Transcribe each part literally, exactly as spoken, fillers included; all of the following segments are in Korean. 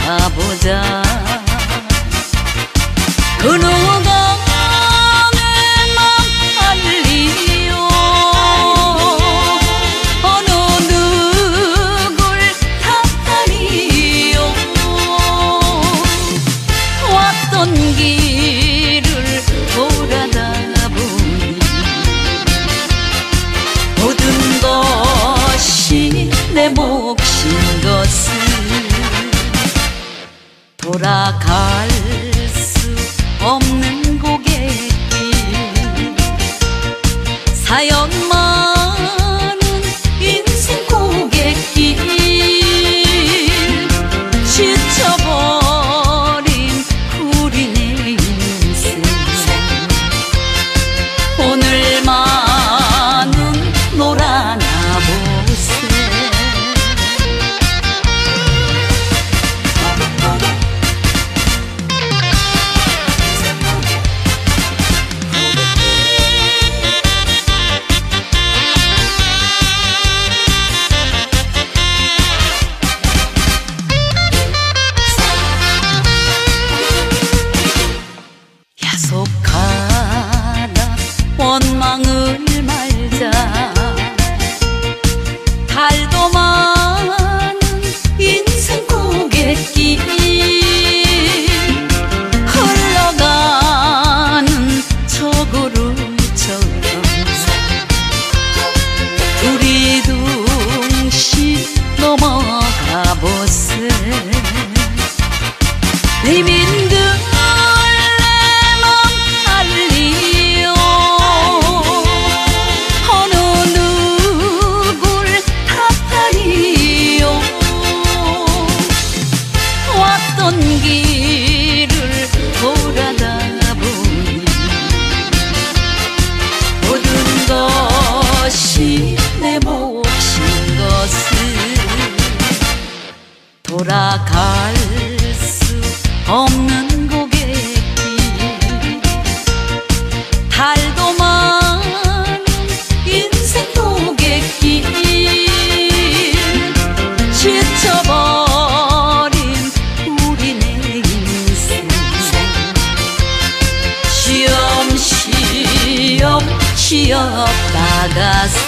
가보자. 그 누가 내 맘 알리요. 어느 누굴 탓하리요. 왔던 길을 돌아다 보니 모든 것이 내 몫인 것을 돌아갈 수 없는 고갯길. 사연 많은 인생 고갯길. 지쳐버린 우리네 인생. 오늘만은 놀아나 보세. 야속하다 원망을 말자. 달도 많은 인생 고갯길. 흘러가는 저 구름처럼 두리둥실 넘어가 보세. 리민들 길을 돌아다 보니 모든 것이 내 몫인 것을 돌아갈 수 없는 고갯길. 달도 많은 인생 고갯길. 지쳐버린 시엄시엄 쉬었다가세.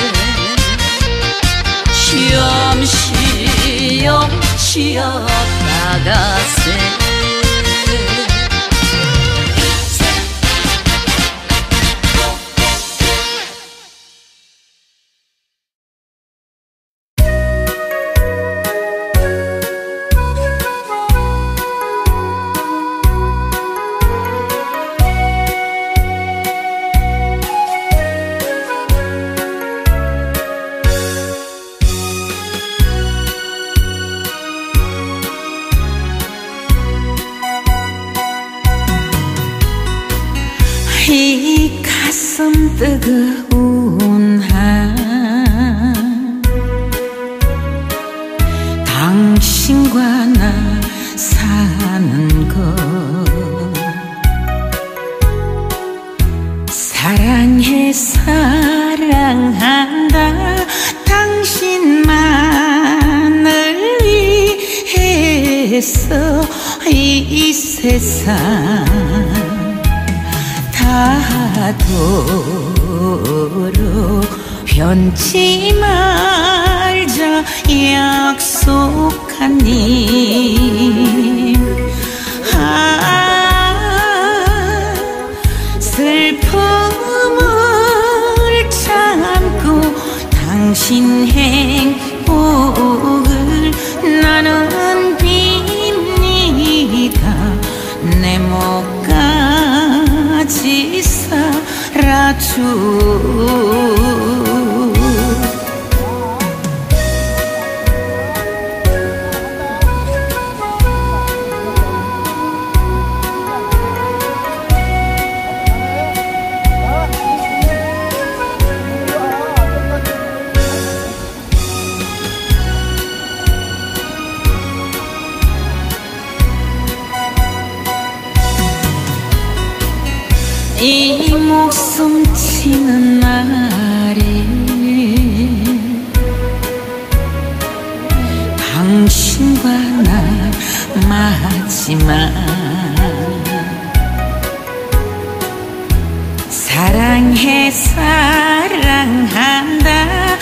시엄시엄 쉬었다가세. 이 가슴 뜨거운 한 당신과 나 사는 것. 사랑해 사랑한다 당신만을 위해서 이 세상 다도록 변치 말자 약속한 님. 아, 슬픔을 참고 당신 행복을 나는 빕니다. 내 목까지 살아줘. 이 목숨 치는 날에 당신과 나 마지막 사랑해 사랑한다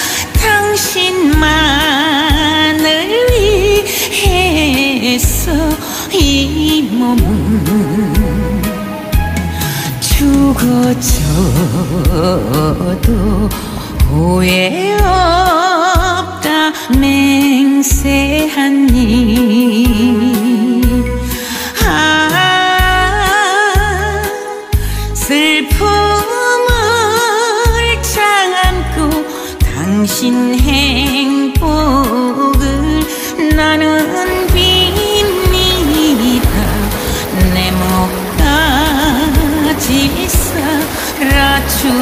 당신만을 위해서 이 몸은 죽어져도 후회 없다 맹세한 님. 아 슬픔을 참고 당신 행복을 나는 빕니다. 내 목까지 살아줘.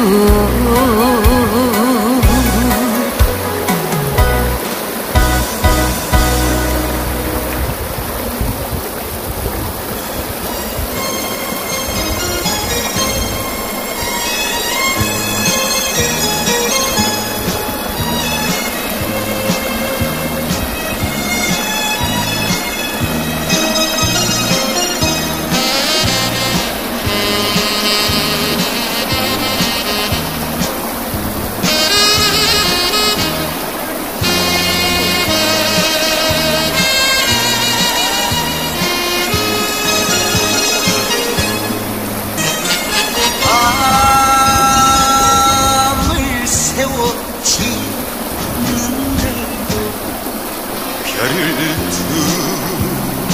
별을 두고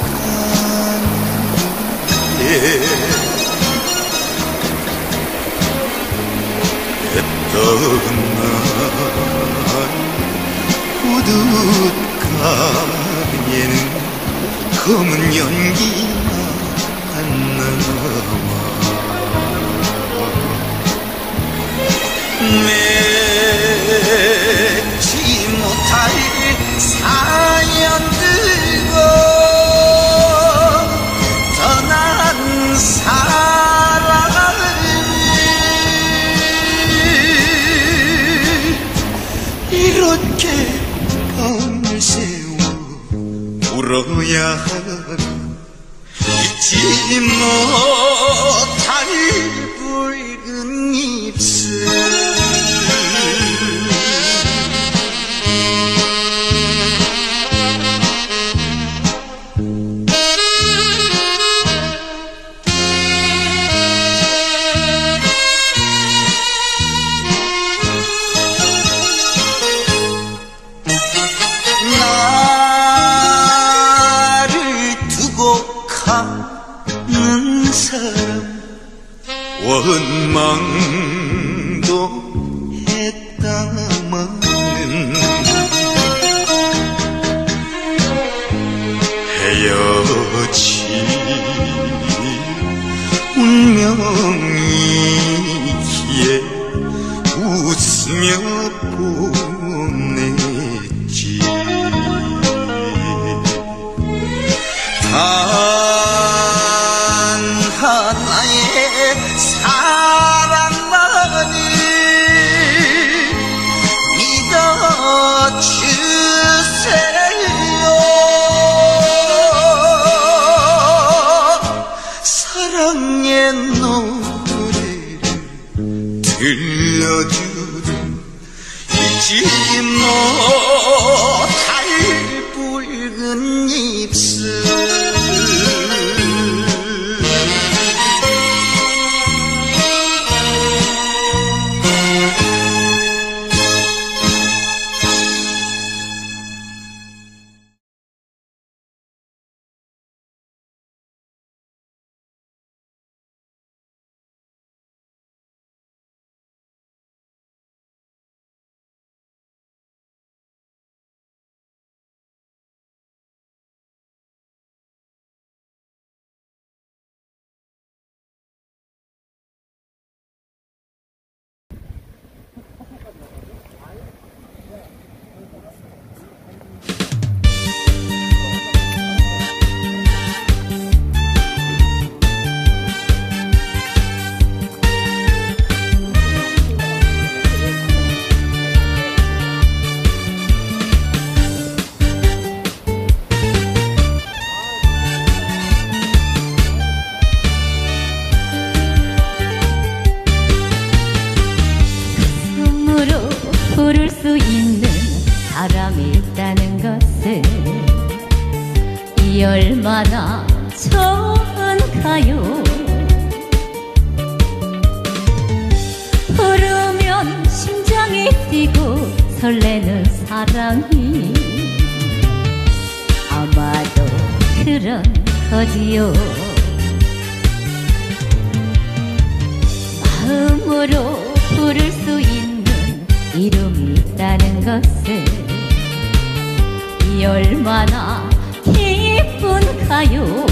가는데 해 떠는 날 우두가에는 검은 연기만 남아 맺지 못할 사연 들고 떠난 사랑을 이렇게 밤을 새워 울어야 잊지 못할 붉은 입술. 가는 사람 원망도 했다마는 헤어질 운명이기에 웃으며 보냈지. 단 하나의 사랑만이 믿어주세요. 사랑의 노래를 들려주는 잊지 못할 붉은 입술. 이 얼마나 좋은가요. 부르면 심장이 뛰고 설레는 사랑이 아마도 그런 거지요. 마음으로 부를 수 있는 이름이 있다는 것을 이 얼마나 기쁜가요.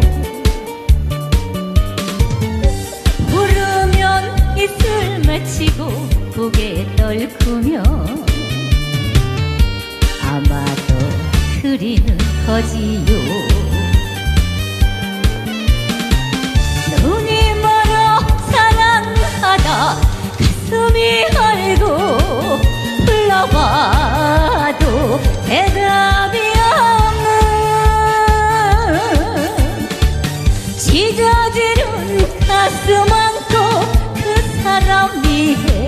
부르면 입술 맺히고 고개 떨구며 아마도 그리는 거지요. 눈이 멀어 사랑하다 가슴이 헐고 불러봐도 대답이 없는 찢어지는 가슴 안고 그 사람 위해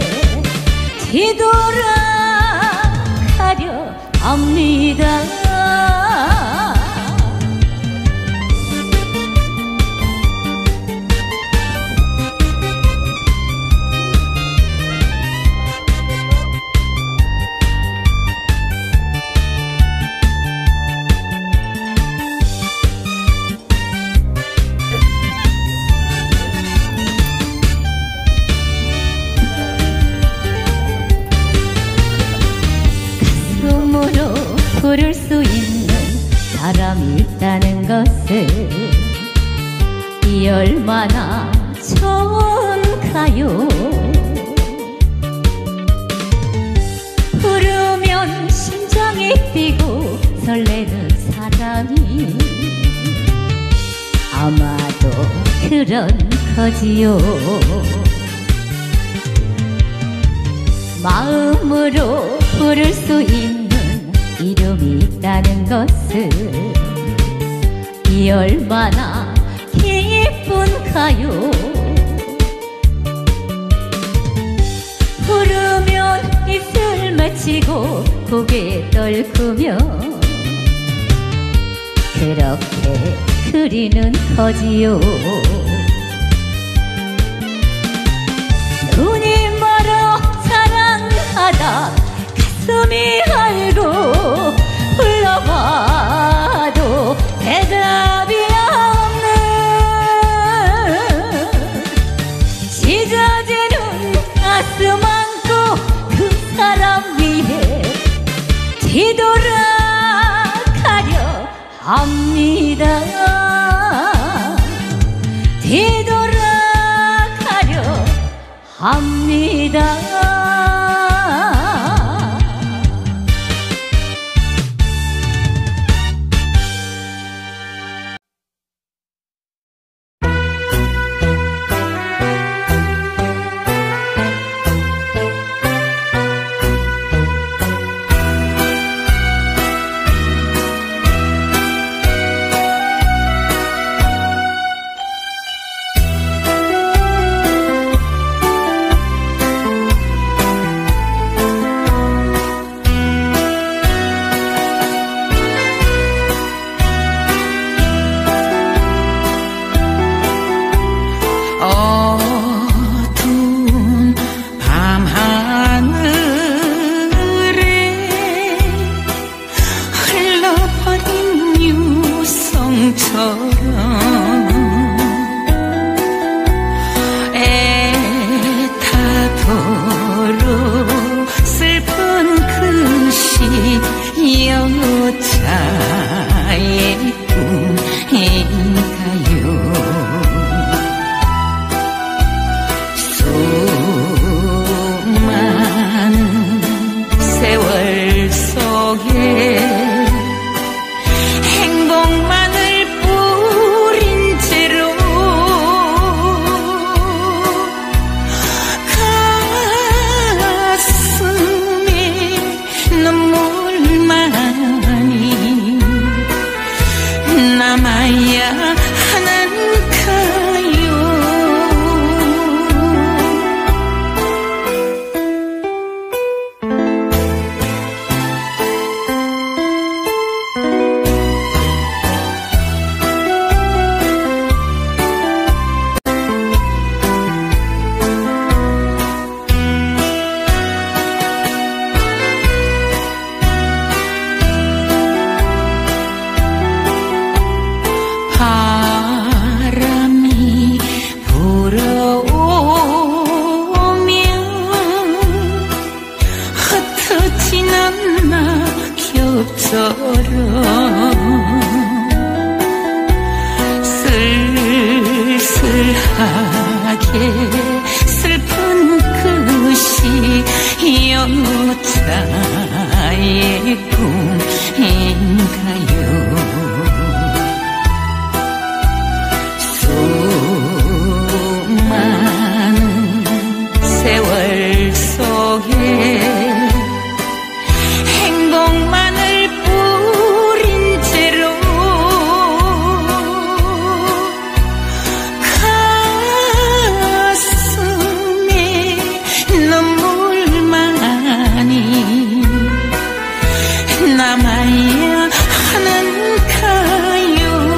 뒤돌아가려 합니다. 부를 수 있는 사람이 있다는 것을 이 얼마나 좋은가요. 부르면 심장이 뛰고 설레는 사람이 아마도 그런 거지요. 마음으로 부를 수 있는 이름이 있다는 것을 이 얼마나 기쁜가요. 부르면 입술 맺히고 고개 떨구며 그렇게 그리는 거지요. 눈이 멀어 사랑하다 가슴이 헐고 불러봐도 대답이 없는 찢어지는 가슴 안고 그 사람 위해 뒤돌아가려 합니다. 뒤돌아가려 합니다. 슬픈 그 시 여자의 꿈인가요? 수많은 세월 속에 행복만을 뿌린 채로 가슴에 눈물만이 남아야 하는가요?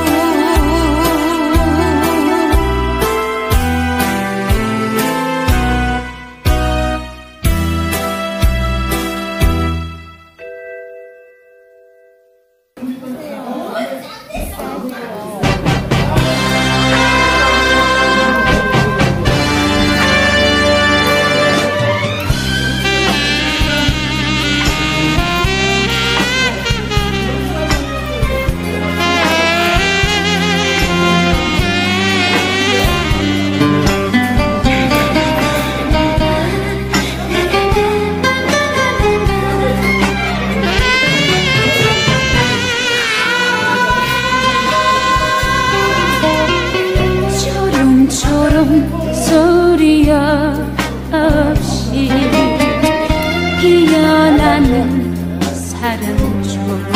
소리 없이 피어나는 사랑처럼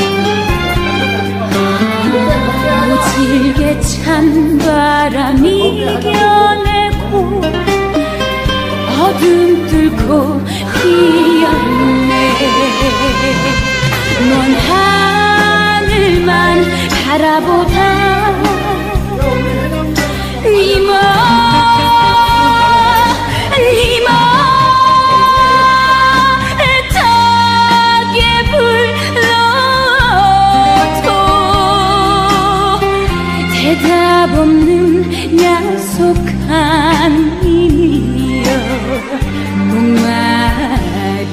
무질게 찬 바람이 이겨내고 어둠 뚫고 휘었네. 먼 하늘만 바라보다 이모 이모 애타게 불러도 대답 없는 약속한 이여 목마른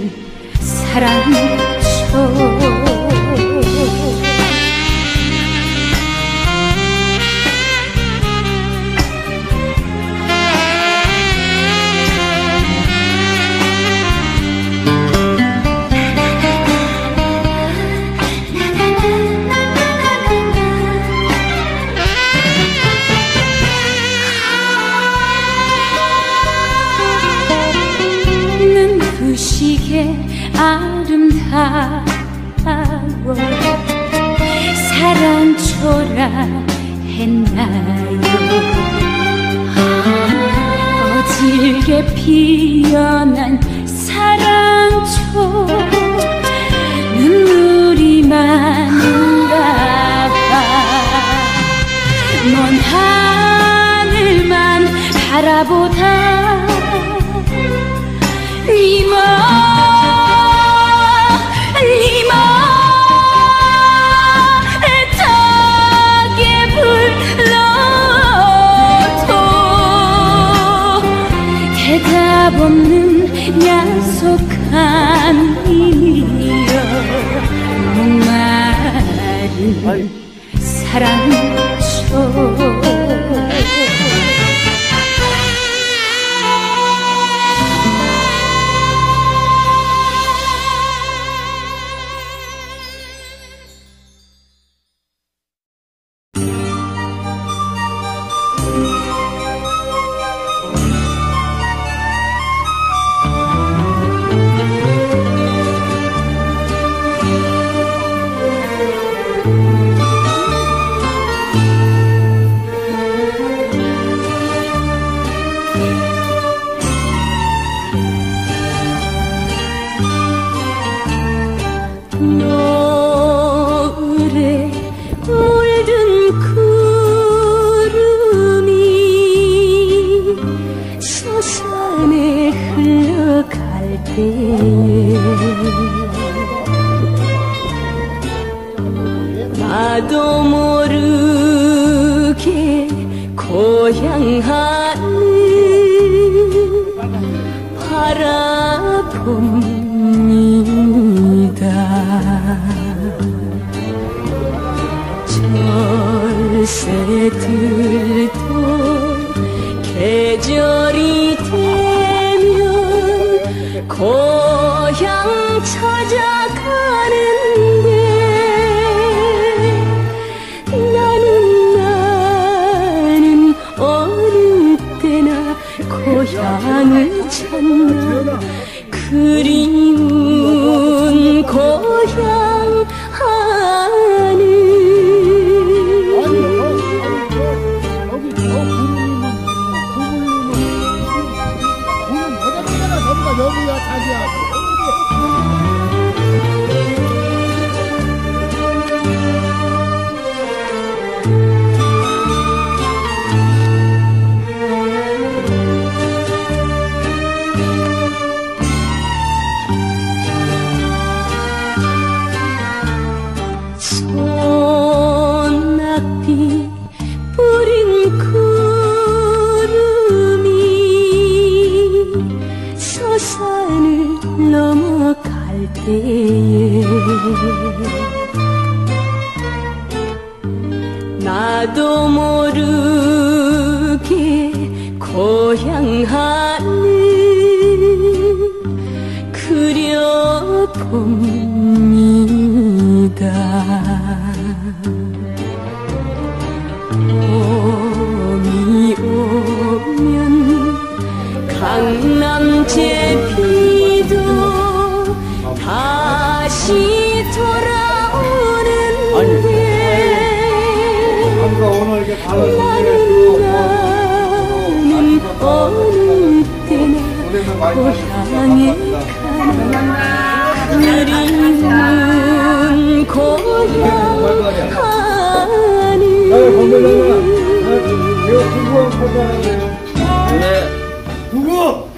사랑처 눈부시게 아름다워 사랑초라 했나요? 어질게 피어난 사랑초 눈물이 많은가 봐. 먼 하늘만 바라보다 이모 이모 애타게 불러도 대답 없는 약속한 이여 목마른 사랑초 노을에 물든 구름이 서산에 흘러갈 때 나도 모르게 고향 하늘 바라봅니다. 절세 들도 찾아가는데 나는 나는 어느 때나 고향을 찾나 그리운 고향 하늘 여기 저 부르님은 부르님은 부르는 여자잖아. 전부가 여기야 자기야. 손낙비 뿌린 구름이 서산을 넘어갈 때에 나도 모르게 고향 하늘 그려봅니다. 봄이 오면 강남 제비도 다시 돌아오는데 나는 나는 어느 때나 고향에 가나 그리운 고향 하늘 누구?